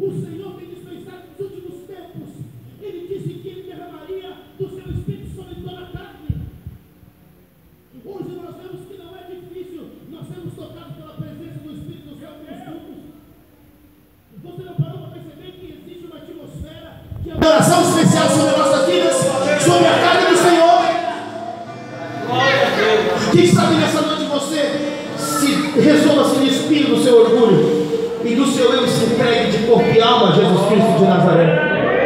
o Senhor tem dispensado nos últimos tempos. Ele disse que Ele derramaria do seu Espírito sobre toda a carne. Hoje nós vemos que não é difícil, nós sermos tocados pela presença do Espírito do Céu nos cultos. Você não parou para perceber que existe uma atmosfera de adoração especial sobre nossas vidas, sobre a carne do Senhor? Quem sabe nessa noite você resolva-se no espírito do seu orgulho e do seu eu se entregue de corpo e alma a Jesus Cristo de Nazaré.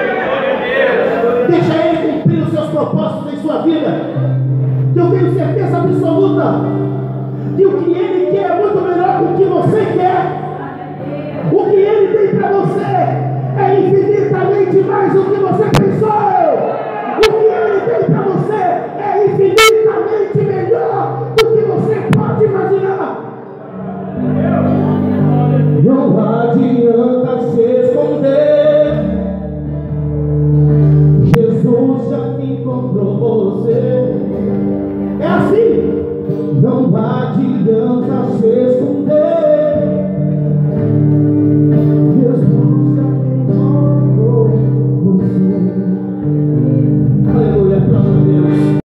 Deixa Ele cumprir os seus propósitos em sua vida. Eu tenho certeza absoluta que o que Ele quer é muito melhor do que você quer. O que Ele tem para você é infinitamente mais do que você pensou. O que Ele tem para você é infinitamente melhor do que você pode imaginar. Não adianta se esconder, Jesus já encontrou você. É assim, não adianta se esconder.